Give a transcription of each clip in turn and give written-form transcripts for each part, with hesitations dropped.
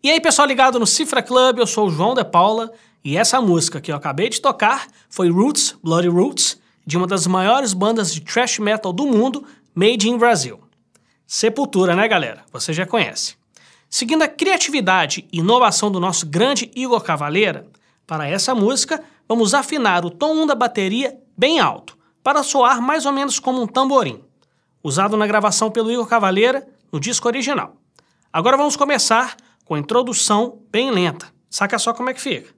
E aí, pessoal ligado no Cifra Club, eu sou o João de Paula e essa música que eu acabei de tocar foi Roots, Bloody Roots, de uma das maiores bandas de thrash metal do mundo, Made in Brazil. Sepultura, né, galera? Você já conhece. Seguindo a criatividade e inovação do nosso grande Igor Cavaleira, para essa música, vamos afinar o tom 1 da bateria bem alto, para soar mais ou menos como um tamborim, usado na gravação pelo Igor Cavaleira no disco original. Agora vamos começar com a introdução bem lenta. Saca só como é que fica.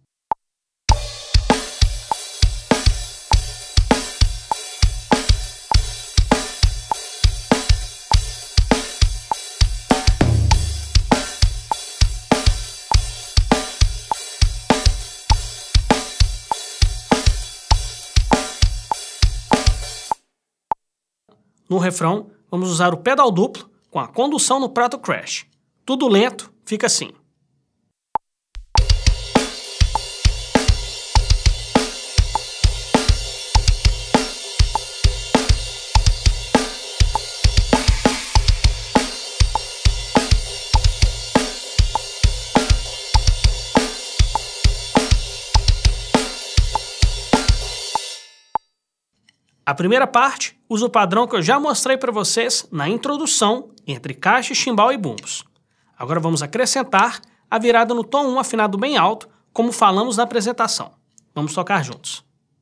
No refrão, vamos usar o pedal duplo com a condução no prato crash. Tudo lento, fica assim. A primeira parte usa o padrão que eu já mostrei para vocês na introdução entre caixa, chimbal e bumbos. Agora vamos acrescentar a virada no tom 1 afinado bem alto, como falamos na apresentação. Vamos tocar juntos.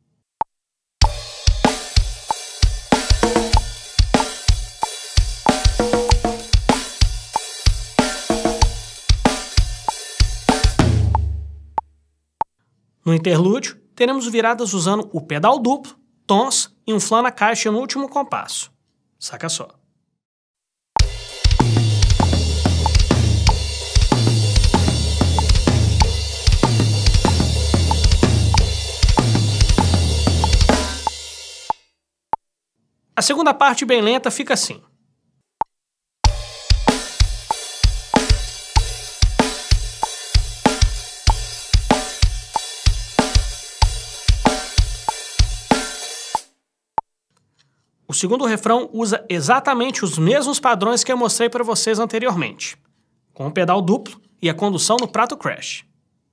No interlúdio, teremos viradas usando o pedal duplo, tons e um flan na caixa no último compasso. Saca só. A segunda parte bem lenta fica assim. O segundo refrão usa exatamente os mesmos padrões que eu mostrei para vocês anteriormente, com o pedal duplo e a condução no prato crash.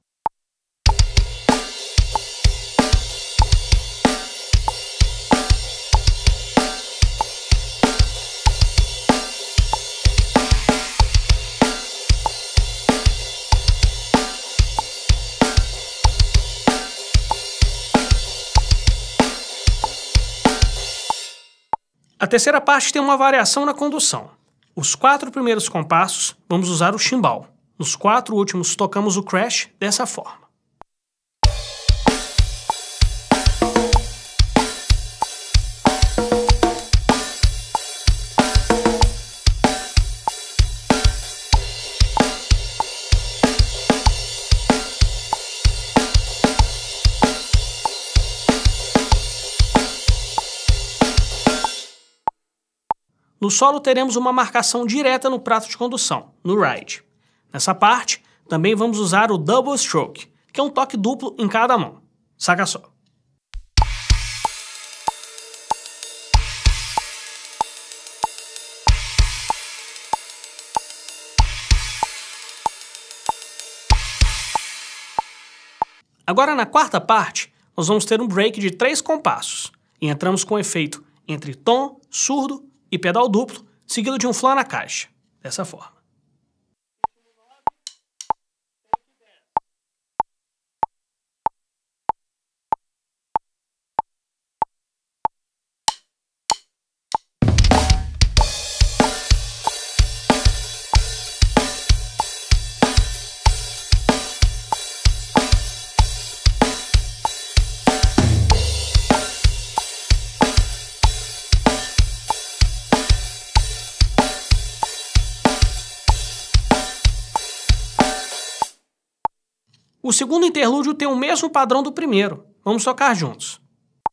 A terceira parte tem uma variação na condução. Os 4 primeiros compassos vamos usar o chimbal. Nos 4 últimos tocamos o crash dessa forma. No solo teremos uma marcação direta no prato de condução, no ride. Nessa parte, também vamos usar o double stroke, que é um toque duplo em cada mão. Saca só. Agora na quarta parte, nós vamos ter um break de 3 compassos, e entramos com efeito entre tom, surdo e pedal duplo, seguido de um flan na caixa, dessa forma. O segundo interlúdio tem o mesmo padrão do primeiro. Vamos tocar juntos.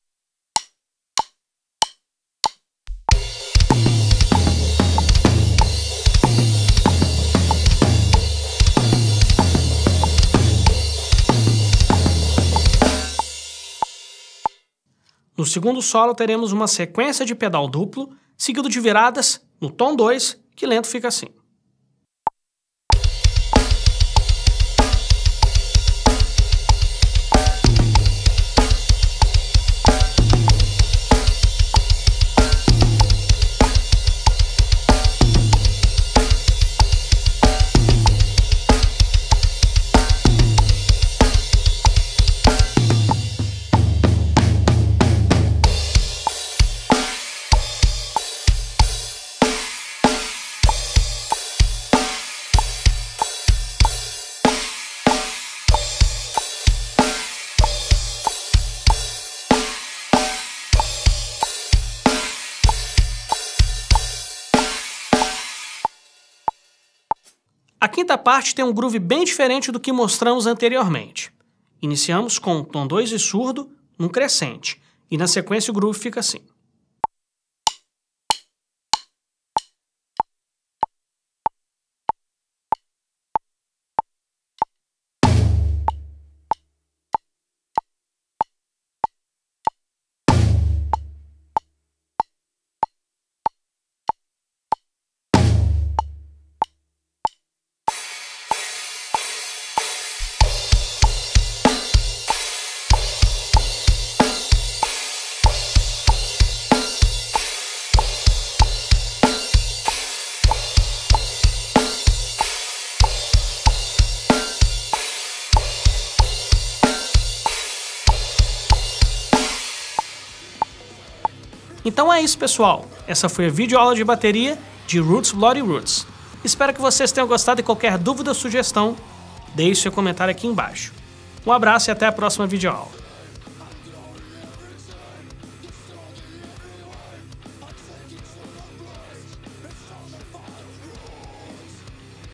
No segundo solo teremos uma sequência de pedal duplo, seguido de viradas no tom 2, que lento fica assim. A quinta parte tem um groove bem diferente do que mostramos anteriormente. Iniciamos com um tom 2 e surdo, num crescente, e na sequência o groove fica assim. Então é isso, pessoal. Essa foi a videoaula de bateria de Roots Bloody Roots. Espero que vocês tenham gostado e qualquer dúvida ou sugestão, deixe seu comentário aqui embaixo. Um abraço e até a próxima videoaula.